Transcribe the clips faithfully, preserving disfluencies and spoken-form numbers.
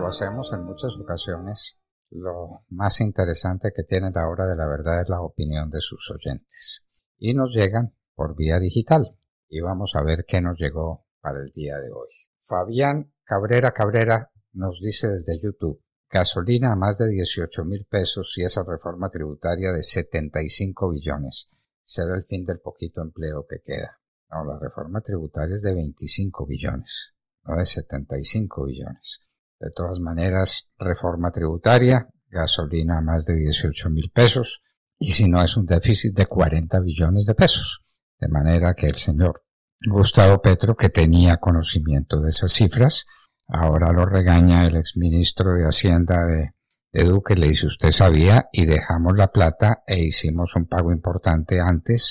hacemos en muchas ocasiones, lo más interesante que tiene la hora de la verdad es la opinión de sus oyentes. Y nos llegan por vía digital. Y vamos a ver qué nos llegó para el día de hoy. Fabián Cabrera Cabrera nos dice desde YouTube: gasolina a más de dieciocho mil pesos y esa reforma tributaria de setenta y cinco billones. Será el fin del poquito empleo que queda. No, la reforma tributaria es de veinticinco billones, no de setenta y cinco billones. De todas maneras, reforma tributaria, gasolina a más de dieciocho mil pesos, y si no es un déficit de cuarenta billones de pesos. De manera que el señor Gustavo Petro, que tenía conocimiento de esas cifras, ahora lo regaña el exministro de Hacienda de, de Duque, le dice: usted sabía, y dejamos la plata e hicimos un pago importante antes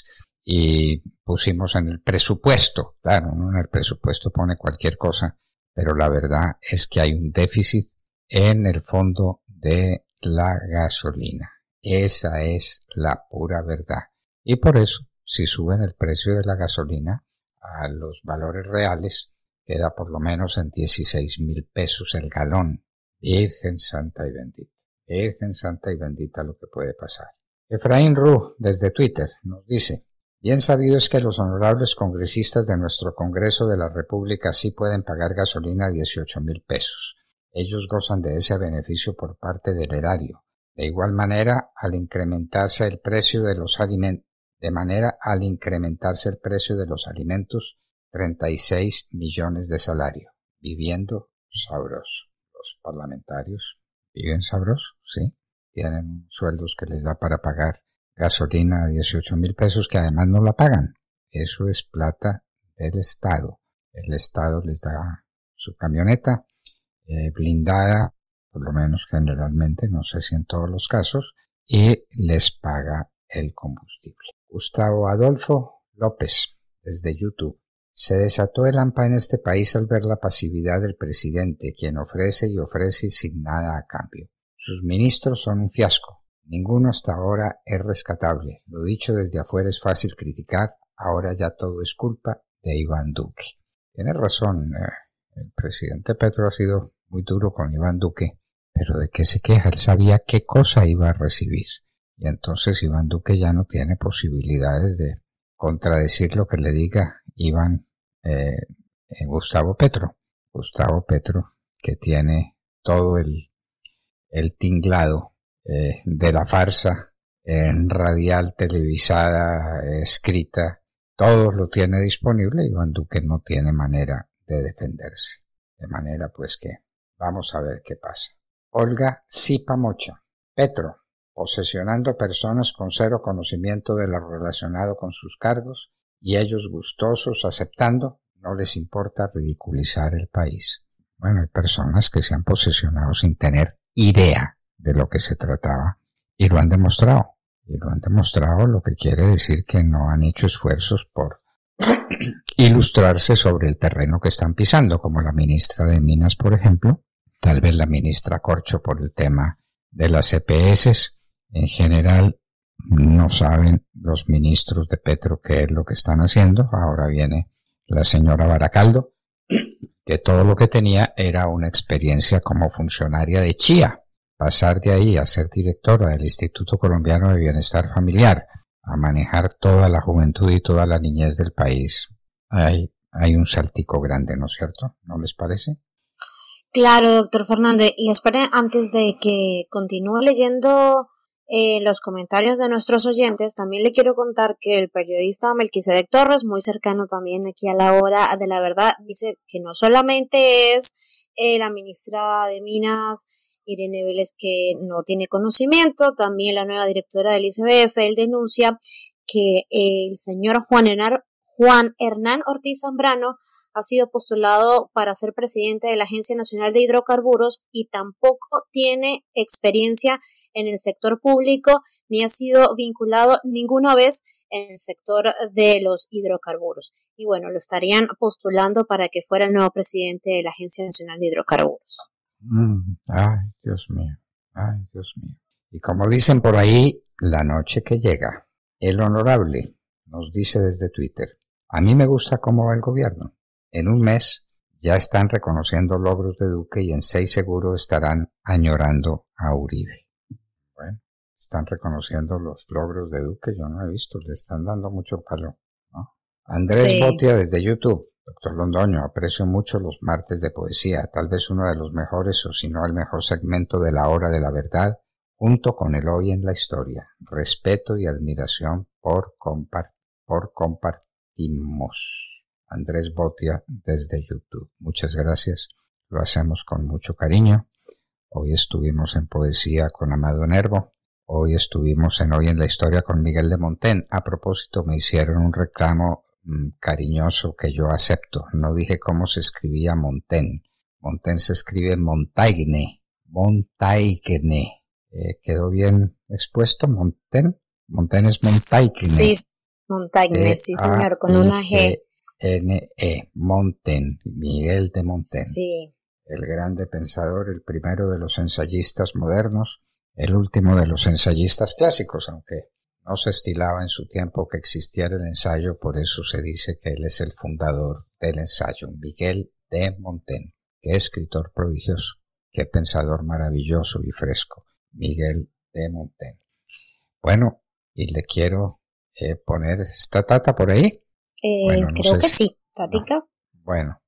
y pusimos en el presupuesto. Claro, uno en el presupuesto pone cualquier cosa, pero la verdad es que hay un déficit en el fondo de la gasolina. Esa es la pura verdad. Y por eso, si suben el precio de la gasolina a los valores reales, queda por lo menos en dieciséis mil pesos el galón. Virgen Santa y Bendita. Virgen Santa y Bendita lo que puede pasar. Efraín Ru, desde Twitter, nos dice: bien sabido es que los honorables congresistas de nuestro Congreso de la República sí pueden pagar gasolina a dieciocho mil pesos. Ellos gozan de ese beneficio por parte del erario. De igual manera, al incrementarse el precio de los alimentos, de manera al incrementarse el precio de los alimentos, treinta y seis millones de salario, viviendo sabroso. Los parlamentarios viven sabroso, ¿sí? Tienen sueldos que les da para pagar gasolina a dieciocho mil pesos, que además no la pagan. Eso es plata del Estado. El Estado les da su camioneta eh, blindada, por lo menos generalmente, no sé si en todos los casos, y les paga el combustible. Gustavo Adolfo López, desde YouTube: se desató el hampa en este país al ver la pasividad del presidente, quien ofrece y ofrece sin nada a cambio. Sus ministros son un fiasco. Ninguno hasta ahora es rescatable. Lo dicho desde afuera es fácil criticar, ahora ya todo es culpa de Iván Duque. Tiene razón, eh, el presidente Petro ha sido muy duro con Iván Duque, pero ¿de qué se queja? Él sabía qué cosa iba a recibir. Y entonces Iván Duque ya no tiene posibilidades de contradecir lo que le diga Iván eh, eh, Gustavo Petro. Gustavo Petro, que tiene todo el, el tinglado eh, de la farsa en radial, televisada, eh, escrita, todo lo tiene disponible. Iván Duque no tiene manera de defenderse. De manera pues que vamos a ver qué pasa. Olga Zipa Mocha: Petro, posesionando personas con cero conocimiento de lo relacionado con sus cargos, y ellos gustosos aceptando, no les importa ridiculizar el país. Bueno, hay personas que se han posesionado sin tener idea de lo que se trataba, y lo han demostrado. Y lo han demostrado, lo que quiere decir que no han hecho esfuerzos por ilustrarse sobre el terreno que están pisando, como la ministra de Minas, por ejemplo, tal vez la ministra Corcho por el tema de las E P S. En general, no saben los ministros de Petro qué es lo que están haciendo. Ahora viene la señora Baracaldo, que todo lo que tenía era una experiencia como funcionaria de Chía. Pasar de ahí a ser directora del Instituto Colombiano de Bienestar Familiar, a manejar toda la juventud y toda la niñez del país, hay, hay un saltico grande, ¿no es cierto? ¿No les parece? Claro, doctor Fernández. Y esperen, antes de que continúe leyendo eh, los comentarios de nuestros oyentes, también le quiero contar que el periodista Melquisedec Torres, muy cercano también aquí a la hora de la verdad, dice que no solamente es eh, la ministra de Minas, Irene Vélez, que no tiene conocimiento, también la nueva directora del I C B F. Él denuncia que el señor Juan Hernán, Juan Hernán Ortiz Zambrano ha sido postulado para ser presidente de la Agencia Nacional de Hidrocarburos y tampoco tiene experiencia en el sector público ni ha sido vinculado ninguna vez en el sector de los hidrocarburos. Y bueno, lo estarían postulando para que fuera el nuevo presidente de la Agencia Nacional de Hidrocarburos. Mm, ay, Dios mío, ay, Dios mío. Y como dicen por ahí, la noche que llega. El honorable nos dice desde Twitter: a mí me gusta cómo va el gobierno. En un mes ya están reconociendo logros de Duque y en seis seguro estarán añorando a Uribe. Bueno, están reconociendo los logros de Duque, yo no he visto, le están dando mucho palo, ¿no? Andrés sí. Botia desde YouTube. Doctor Londoño, aprecio mucho los martes de poesía, tal vez uno de los mejores o si no el mejor segmento de la hora de la verdad, junto con el hoy en la historia. Respeto y admiración por, compart por compartimos. Andrés Botia desde YouTube. Muchas gracias, lo hacemos con mucho cariño. Hoy estuvimos en poesía con Amado Nervo, hoy estuvimos en Hoy en la Historia con Miguel de Montén. A propósito, me hicieron un reclamo mmm, cariñoso que yo acepto. No dije cómo se escribía Montén. Montén se escribe Montaigne. Montaigne. Eh, ¿Quedó bien expuesto? Montén. Montén es Montaigne. Sí, Montaigne, sí señor, con una G. N E, Montén, Miguel de Montén. Sí. El grande pensador, el primero de los ensayistas modernos, el último de los ensayistas clásicos, aunque no se estilaba en su tiempo que existiera el ensayo, por eso se dice que él es el fundador del ensayo, Miguel de Montén. Qué escritor prodigioso, qué pensador maravilloso y fresco, Miguel de Montén. Bueno, y le quiero eh, poner esta tata por ahí. Eh, bueno, no creo sé que si... sí, Tática. No. Bueno,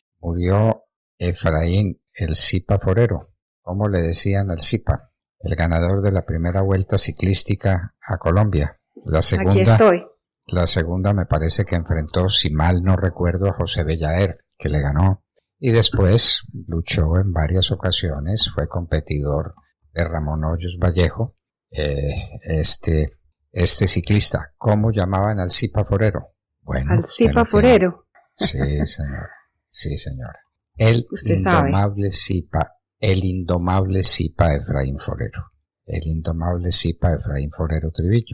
murió Efraín el Zipa Forero, como le decían al Zipa, el ganador de la primera vuelta ciclística a Colombia. La segunda, Aquí estoy. La segunda me parece que enfrentó, si mal no recuerdo, a José Bellaer, que le ganó. Y después luchó en varias ocasiones, fue competidor de Ramón Hoyos Vallejo, eh, este, este ciclista. ¿Cómo llamaban al Zipa Forero? Bueno, al Zipa Forero. Sí, señora. Sí, señora. El Usted indomable Zipa, el indomable Zipa Efraín Forero. El indomable Zipa Efraín Forero Trivillo.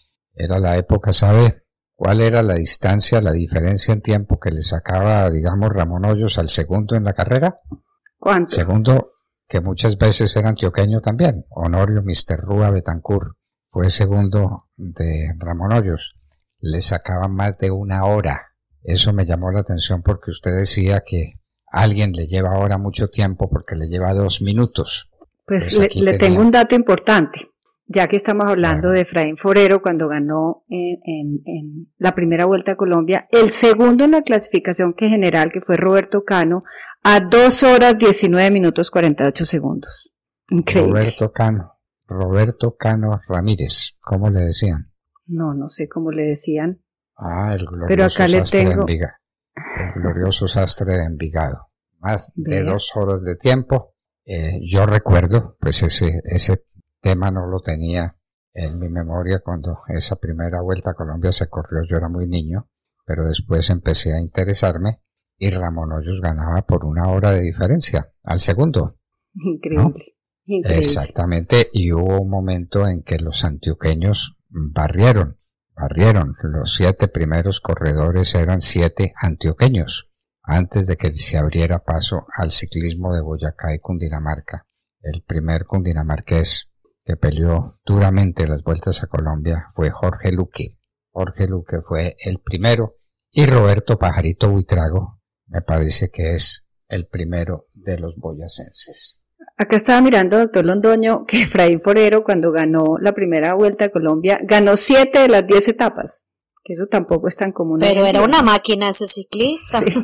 Era la época, ¿sabe cuál era la distancia, la diferencia en tiempo que le sacaba, digamos, Ramón Hoyos al segundo en la carrera? ¿Cuánto? Segundo, que muchas veces era antioqueño también. Honorio mister Rúa Betancourt fue segundo de Ramón Hoyos. Le sacaban más de una hora. Eso me llamó la atención porque usted decía que a alguien le lleva ahora mucho tiempo porque le lleva dos minutos. Pues, pues le, le tenía... tengo un dato importante, ya que estamos hablando bueno. de Efraín Forero cuando ganó en, en, en la primera Vuelta a Colombia, el segundo en la clasificación que general, que fue Roberto Cano, a dos horas diecinueve minutos cuarenta y ocho segundos. Increíble. Roberto Cano, Roberto Cano Ramírez, ¿cómo le decían? No, no sé cómo le decían. Ah, el glorioso Pero acá le sastre tengo... de Envigado. El glorioso sastre de Envigado. Más Bien. de dos horas de tiempo. Eh, yo recuerdo, pues ese, ese tema no lo tenía en mi memoria cuando esa primera Vuelta a Colombia se corrió. Yo era muy niño, pero después empecé a interesarme y Ramón Hoyos ganaba por una hora de diferencia al segundo. Increíble. ¿No? Increíble. Exactamente, y hubo un momento en que los antioqueños barrieron, barrieron. Los siete primeros corredores eran siete antioqueños, antes de que se abriera paso al ciclismo de Boyacá y Cundinamarca. El primer cundinamarqués que peleó duramente las vueltas a Colombia fue Jorge Luque. Jorge Luque fue el primero, y Roberto Pajarito Buitrago me parece que es el primero de los boyacenses. Acá estaba mirando, doctor Londoño, que Efraín Forero, cuando ganó la primera Vuelta a Colombia, ganó siete de las diez etapas, que eso tampoco es tan común. Pero era una máquina ese ciclista. Sí.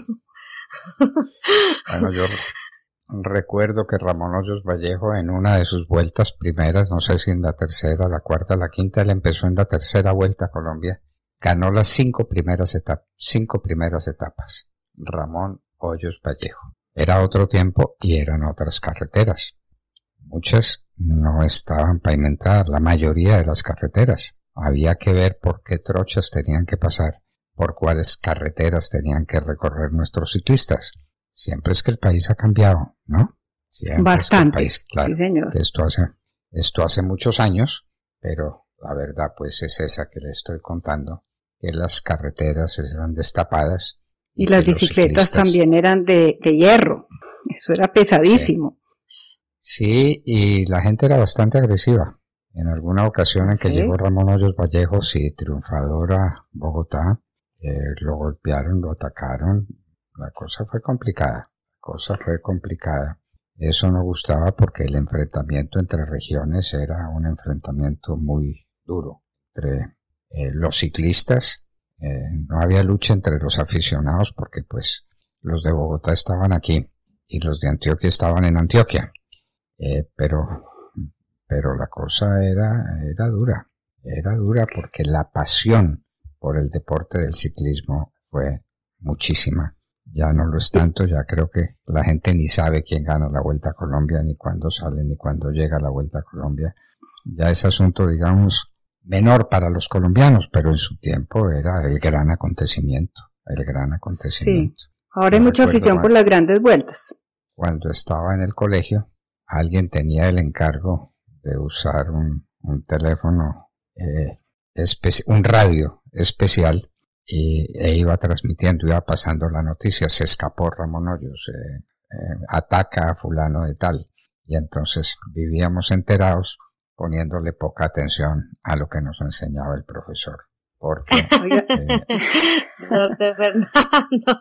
Bueno, yo recuerdo que Ramón Hoyos Vallejo en una de sus vueltas primeras, no sé si en la tercera, la cuarta, la quinta, él empezó en la tercera Vuelta a Colombia, ganó las cinco primeras etapas, cinco primeras etapas, Ramón Hoyos Vallejo. Era otro tiempo y eran otras carreteras. Muchas no estaban pavimentadas, la mayoría de las carreteras. Había que ver por qué trochas tenían que pasar, por cuáles carreteras tenían que recorrer nuestros ciclistas. Siempre es que el país ha cambiado, ¿no? Siempre Bastante, es que el país, claro, sí señor. Que esto hace, esto hace muchos años, pero la verdad pues es esa que le estoy contando, que las carreteras eran destapadas. Y, y las bicicletas también eran de, de hierro, eso era pesadísimo. Sí. sí, y la gente era bastante agresiva. En alguna ocasión en que ¿Sí? llegó Ramón Hoyos Vallejo, sí, triunfador a Bogotá, eh, lo golpearon, lo atacaron, la cosa fue complicada, la cosa fue complicada. Eso no gustaba porque el enfrentamiento entre regiones era un enfrentamiento muy duro. Entre eh, los ciclistas, eh, no había lucha entre los aficionados porque pues los de Bogotá estaban aquí y los de Antioquia estaban en Antioquia. Eh, pero, pero la cosa era, era dura, era dura porque la pasión por el deporte del ciclismo fue muchísima. Ya no lo es tanto, ya creo que la gente ni sabe quién gana la Vuelta a Colombia, ni cuándo sale, ni cuándo llega la Vuelta a Colombia. Ya es asunto, digamos, menor para los colombianos, pero en su tiempo era el gran acontecimiento, el gran acontecimiento. Sí, ahora hay mucha afición por las grandes vueltas. Cuando estaba en el colegio, alguien tenía el encargo de usar un, un teléfono, eh, espe- un radio especial, y e iba transmitiendo, iba pasando la noticia, se escapó Ramón Hoyos, eh, eh, ataca a fulano de tal, y entonces vivíamos enterados poniéndole poca atención a lo que nos enseñaba el profesor, porque eh, doctor Fernando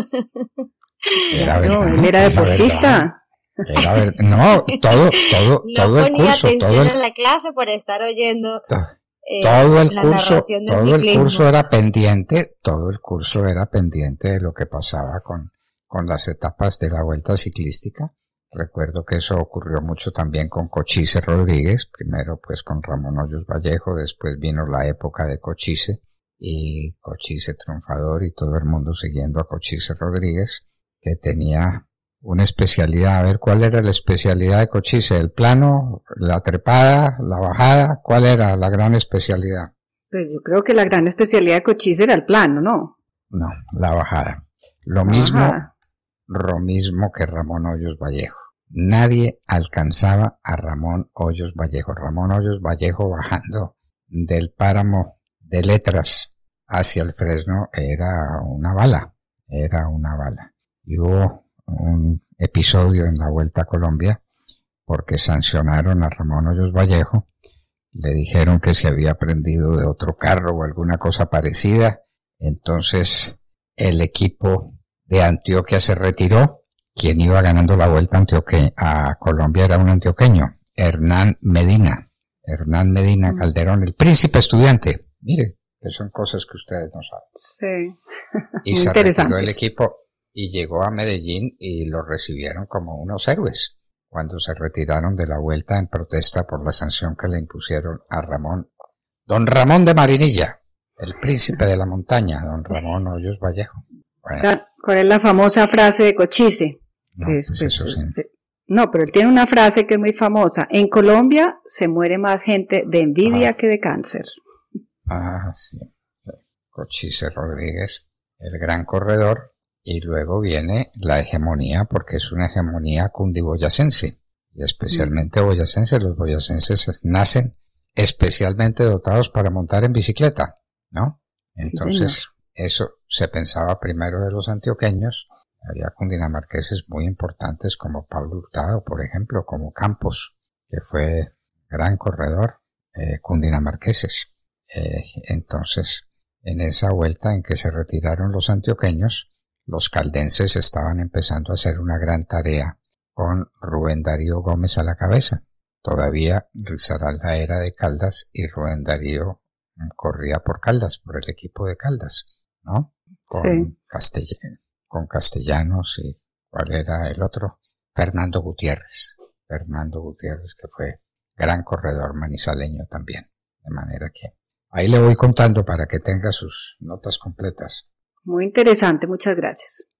era no, verdad, él era deportista. Era ver, no, todo, todo, no todo el curso, ponía atención todo el, en la clase por estar oyendo to, eh, todo el la curso, narración del todo ciclismo. el curso era pendiente, todo el curso era pendiente de lo que pasaba con, con las etapas de la vuelta ciclística. Recuerdo que eso ocurrió mucho también con Cochise Rodríguez, primero pues con Ramón Hoyos Vallejo, después vino la época de Cochise y Cochise triunfador y todo el mundo siguiendo a Cochise Rodríguez, que tenía una especialidad. A ver, ¿cuál era la especialidad de Cochise? ¿El plano, la trepada, la bajada? ¿Cuál era la gran especialidad? Pues yo creo que la gran especialidad de Cochise era el plano, ¿no? No, la bajada. Lo La mismo, bajada. lo mismo que Ramón Hoyos Vallejo. Nadie alcanzaba a Ramón Hoyos Vallejo. Ramón Hoyos Vallejo bajando del páramo de Letras hacia el Fresno era una bala, era una bala. Y hubo un episodio en la Vuelta a Colombia porque sancionaron a Ramón Hoyos Vallejo, le dijeron que se había prendido de otro carro o alguna cosa parecida, entonces el equipo de Antioquia se retiró. Quien iba ganando la Vuelta a Antioquia a Colombia era un antioqueño, Hernán Medina, Hernán Medina Calderón, el príncipe estudiante. Mire, que son cosas que ustedes no saben. Sí. Y se retiró el equipo y llegó a Medellín y lo recibieron como unos héroes cuando se retiraron de la Vuelta en protesta por la sanción que le impusieron a Ramón, don Ramón de Marinilla, el príncipe de la montaña, don Ramón Hoyos Vallejo. Bueno, ¿cuál es la famosa frase de Cochise? no, Pues, pues pues, eso sí. No, pero él tiene una frase que es muy famosa. En Colombia se muere más gente de envidia Ah. que de cáncer. Ah, sí, sí. Cochise Rodríguez, el gran corredor, y luego viene la hegemonía, porque es una hegemonía cundiboyacense, y especialmente boyacense. Los boyacenses nacen especialmente dotados para montar en bicicleta, ¿no? Entonces, Sí, eso se pensaba primero de los antioqueños. Había cundinamarqueses muy importantes como Pablo Hurtado, por ejemplo, como Campos, que fue gran corredor, eh, cundinamarqueses. Eh, entonces, en esa vuelta en que se retiraron los antioqueños, los caldenses estaban empezando a hacer una gran tarea con Rubén Darío Gómez a la cabeza. Todavía Risaralda era de Caldas y Rubén Darío corría por Caldas, por el equipo de Caldas, ¿no? Con Sí. Castellano. con Castellanos y ¿cuál era el otro? Fernando Gutiérrez, Fernando Gutiérrez, que fue gran corredor manizaleño también, de manera que ahí le voy contando para que tenga sus notas completas. Muy interesante, muchas gracias.